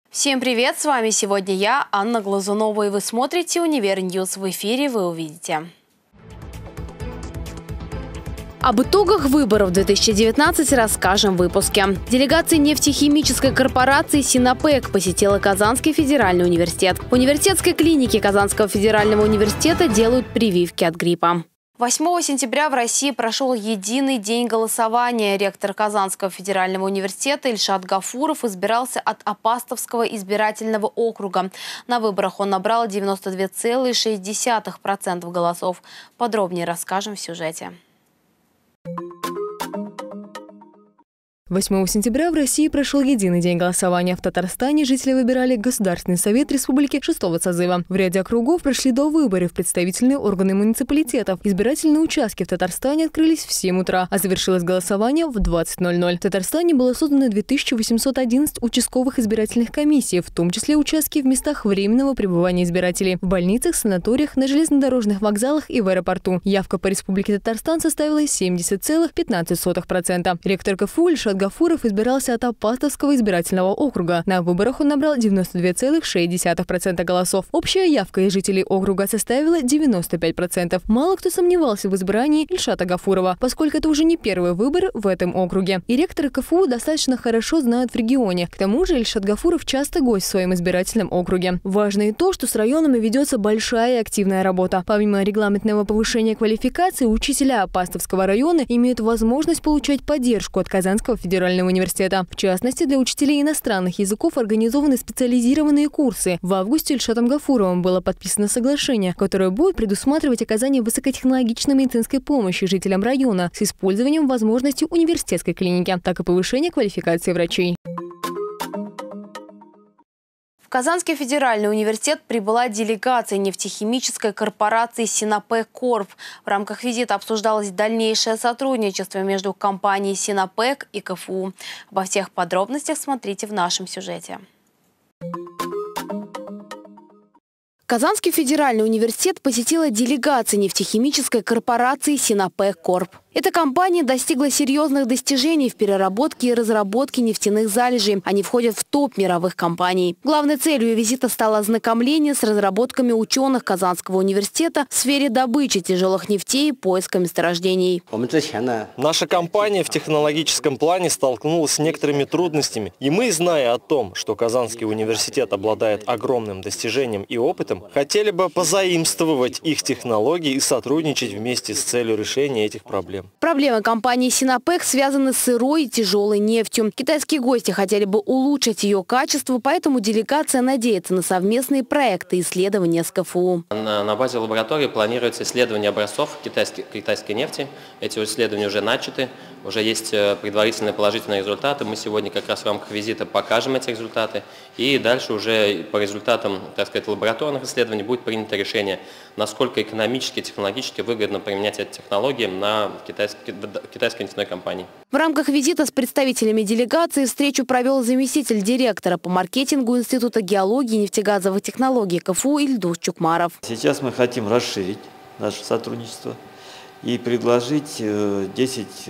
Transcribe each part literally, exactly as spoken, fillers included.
Всем привет! С вами сегодня я, Анна Глазунова, и вы смотрите «Универньюз». В эфире вы увидите. Об итогах выборов две тысячи девятнадцать расскажем в выпуске. Делегация нефтехимической корпорации «Синопек» посетила Казанский федеральный университет. В университетской клинике Казанского федерального университета делают прививки от гриппа. восьмого сентября в России прошел единый день голосования. Ректор Казанского федерального университета Ильшат Гафуров избирался от Апастовского избирательного округа. На выборах он набрал девяносто две целых шесть десятых процента голосов. Подробнее расскажем в сюжете. восьмого сентября в России прошел единый день голосования. В Татарстане жители выбирали Государственный совет республики шестого созыва. В ряде округов прошли до выборов представительные органы муниципалитетов. Избирательные участки в Татарстане открылись в семь утра, а завершилось голосование в двадцать ноль ноль. В Татарстане было создано две тысячи восемьсот одиннадцать участковых избирательных комиссий, в том числе участки в местах временного пребывания избирателей, в больницах, санаториях, на железнодорожных вокзалах и в аэропорту. Явка по Республике Татарстан составила семьдесят целых пятнадцать сотых процента. Ректор КФУ Ильшат Гафуров избирался от Апастовского избирательного округа. На выборах он набрал девяносто две целых шесть десятых процента голосов. Общая явка из жителей округа составила девяносто пять процентов. Мало кто сомневался в избрании Ильшата Гафурова, поскольку это уже не первый выбор в этом округе. И ректоры КФУ достаточно хорошо знают в регионе. К тому же Ильшат Гафуров часто гость в своем избирательном округе. Важно и то, что с районами ведется большая и активная работа. Помимо регламентного повышения квалификации, учителя Апастовского района имеют возможность получать поддержку от Казанского федерального университета. В частности, для учителей иностранных языков организованы специализированные курсы. В августе Ильшатом Гафуровым было подписано соглашение, которое будет предусматривать оказание высокотехнологичной медицинской помощи жителям района с использованием возможностей университетской клиники, так и повышение квалификации врачей. В Казанский федеральный университет прибыла делегация нефтехимической корпорации «Синопек Корп». В рамках визита обсуждалось дальнейшее сотрудничество между компанией «Синопек» и КФУ. Обо всех подробностях смотрите в нашем сюжете. Казанский федеральный университет посетила делегация нефтехимической корпорации «Синопек Корп». Эта компания достигла серьезных достижений в переработке и разработке нефтяных залежей. Они входят в топ мировых компаний. Главной целью визита стало ознакомление с разработками ученых Казанского университета в сфере добычи тяжелых нефтей и поиска месторождений. Наша компания в технологическом плане столкнулась с некоторыми трудностями. И мы, зная о том, что Казанский университет обладает огромным достижением и опытом, хотели бы позаимствовать их технологии и сотрудничать вместе с целью решения этих проблем. Проблемы компании «Синопек» связаны с сырой и тяжелой нефтью. Китайские гости хотели бы улучшить ее качество, поэтому делегация надеется на совместные проекты и исследования с КФУ. На, на базе лаборатории планируется исследование образцов китайской, китайской нефти. Эти исследования уже начаты, уже есть предварительные положительные результаты. Мы сегодня как раз в рамках визита покажем эти результаты. И дальше уже по результатам, так сказать, лабораторных исследований будет принято решение, насколько экономически и технологически выгодно применять эти технологии на китайской, китайской нефтяной компании. В рамках визита с представителями делегации встречу провел заместитель директора по маркетингу Института геологии и нефтегазовых технологий КФУ Ильдус Чукмаров. Сейчас мы хотим расширить наше сотрудничество и предложить десять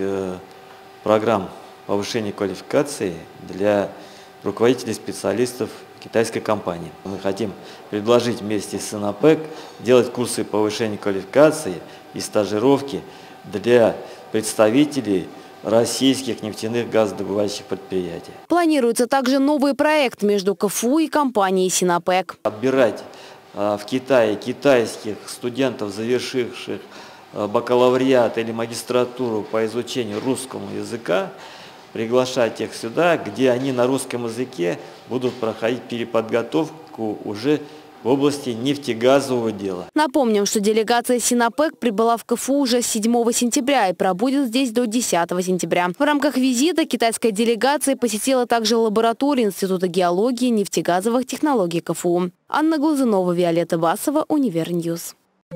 программ повышения квалификации для руководителей специалистов китайской компании. Мы хотим предложить вместе с Синопек делать курсы повышения квалификации и стажировки для представителей российских нефтяных газодобывающих предприятий. Планируется также новый проект между КФУ и компанией «Синопек». Отбирать в Китае китайских студентов, завершивших бакалавриат или магистратуру по изучению русского языка, приглашать их сюда, где они на русском языке будут проходить переподготовку уже в области нефтегазового дела. Напомним, что делегация «Синопек» прибыла в КФУ уже седьмого сентября и пробудет здесь до десятого сентября. В рамках визита китайская делегация посетила также лабораторию Института геологии и нефтегазовых технологий КФУ. Анна Глазунова, Виолетта Басова, Универньюз.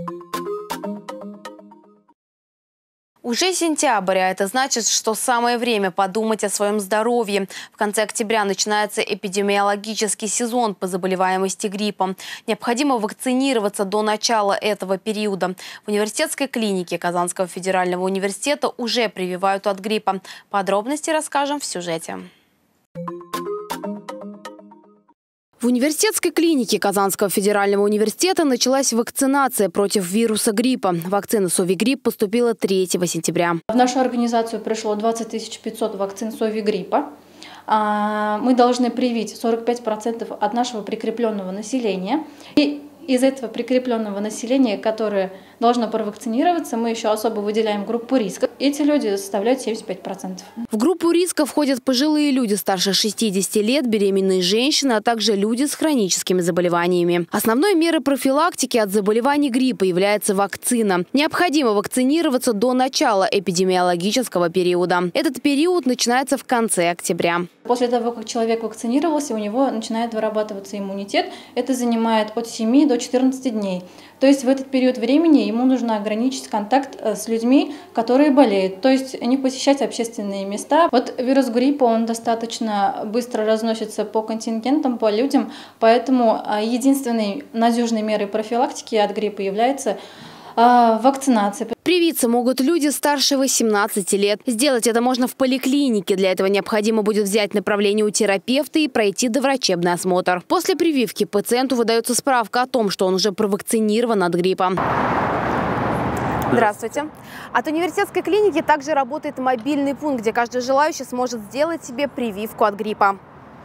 Уже сентябрь, а это значит, что самое время подумать о своем здоровье. В конце октября начинается эпидемиологический сезон по заболеваемости гриппом. Необходимо вакцинироваться до начала этого периода. В университетской клинике Казанского федерального университета уже прививают от гриппа. Подробности расскажем в сюжете. В университетской клинике Казанского федерального университета началась вакцинация против вируса гриппа. Вакцина Совигрипп поступила третьего сентября. В нашу организацию пришло двадцать тысяч пятьсот вакцин Совигриппа. Мы должны привить сорок пять процентов от нашего прикрепленного населения. И из этого прикрепленного населения, которое должно провакцинироваться, мы еще особо выделяем группу риска. Эти люди составляют семьдесят пять процентов. В группу риска входят пожилые люди старше шестидесяти лет, беременные женщины, а также люди с хроническими заболеваниями. Основной мерой профилактики от заболеваний гриппа является вакцина. Необходимо вакцинироваться до начала эпидемиологического периода. Этот период начинается в конце октября. После того, как человек вакцинировался, у него начинает вырабатываться иммунитет. Это занимает от семи до четырнадцати дней. То есть в этот период времени ему нужно ограничить контакт с людьми, которые болеют. То есть не посещать общественные места. Вот вирус гриппа, он достаточно быстро разносится по контингентам, по людям. Поэтому единственной надежной мерой профилактики от гриппа является вакцинация. Привиться могут люди старше восемнадцати лет. Сделать это можно в поликлинике. Для этого необходимо будет взять направление у терапевта и пройти доврачебный осмотр. После прививки пациенту выдается справка о том, что он уже провакцинирован от гриппа. Здравствуйте. От университетской клиники также работает мобильный пункт, где каждый желающий сможет сделать себе прививку от гриппа.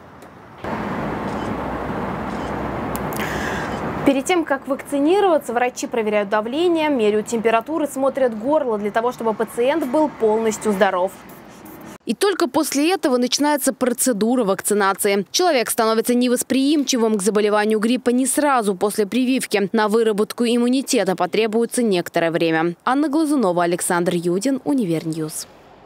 Перед тем, как вакцинироваться, врачи проверяют давление, меряют температуру, смотрят горло для того, чтобы пациент был полностью здоров. И только после этого начинается процедура вакцинации. Человек становится невосприимчивым к заболеванию гриппа не сразу после прививки. На выработку иммунитета потребуется некоторое время. Анна Глазунова, Александр Юдин, Универньюз.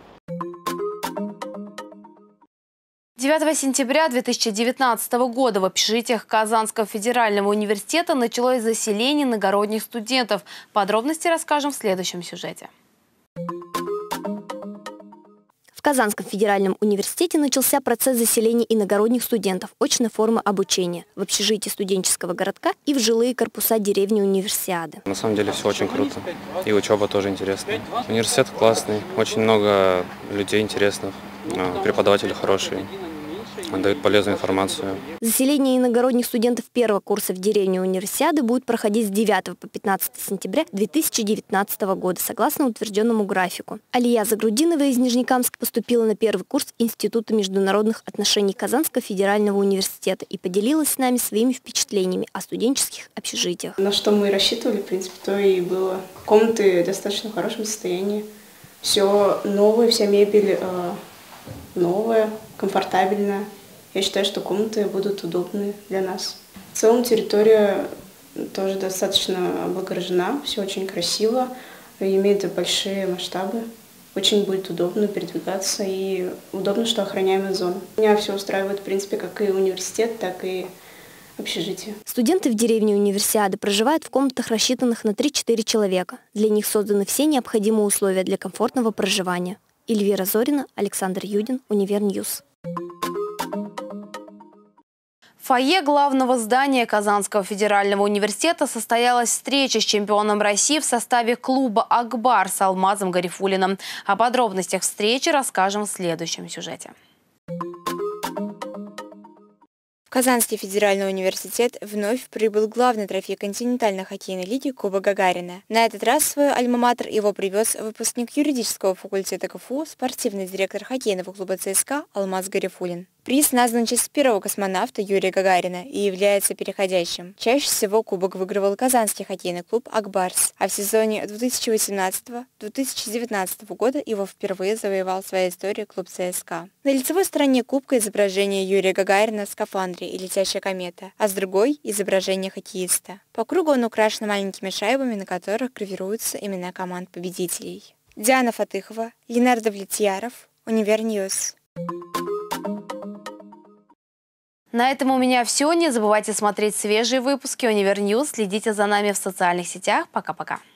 девятого сентября две тысячи девятнадцатого года в общежитиях Казанского федерального университета началось заселение иногородних студентов. Подробности расскажем в следующем сюжете. В Казанском федеральном университете начался процесс заселения иногородних студентов очной формы обучения в общежитии студенческого городка и в жилые корпуса деревни Универсиады. На самом деле все очень круто. И учеба тоже интересная. Университет классный, очень много людей интересных, преподаватели хорошие. Дают полезную информацию. Заселение иногородних студентов первого курса в деревне Универсиады будет проходить с девятого по пятнадцатое сентября две тысячи девятнадцатого года, согласно утвержденному графику. Алия Загрудинова из Нижнекамска поступила на первый курс Института международных отношений Казанского федерального университета и поделилась с нами своими впечатлениями о студенческих общежитиях. На что мы рассчитывали, в принципе, то и было. Комнаты в достаточно хорошем состоянии. Все новое, вся мебель э, новая, комфортабельная. Я считаю, что комнаты будут удобны для нас. В целом территория тоже достаточно облагорожена, все очень красиво, имеет большие масштабы. Очень будет удобно передвигаться и удобно, что охраняемая зона. Меня все устраивает, в принципе, как и университет, так и общежитие. Студенты в деревне Универсиады проживают в комнатах, рассчитанных на три-четыре человека. Для них созданы все необходимые условия для комфортного проживания. Эльвира Зорина, Александр Юдин, Универньюз. В фойе главного здания Казанского федерального университета состоялась встреча с чемпионом России в составе клуба «Акбар» с Алмазом Гарифуллиным. О подробностях встречи расскажем в следующем сюжете. В Казанский федеральный университет вновь прибыл главный трофей континентальной хоккейной лиги Кубок Гагарина. На этот раз в свой альма-матер его привез выпускник юридического факультета КФУ, спортивный директор хоккейного клуба ЦСКА Алмаз Гарифуллин. Приз назван в честь первого космонавта Юрия Гагарина и является переходящим. Чаще всего кубок выигрывал казанский хоккейный клуб «Акбарс», а в сезоне две тысячи восемнадцатого — две тысячи девятнадцатого года его впервые завоевал в своей истории клуб ЦСКА. На лицевой стороне кубка изображение Юрия Гагарина в скафандре и летящая комета, а с другой – изображение хоккеиста. По кругу он украшен маленькими шайбами, на которых гравируются имена команд победителей. Диана Фатыхова, Ленардо Влетьяров, Универньюз. На этом у меня все. Не забывайте смотреть свежие выпуски Универньюз. Следите за нами в социальных сетях. Пока-пока.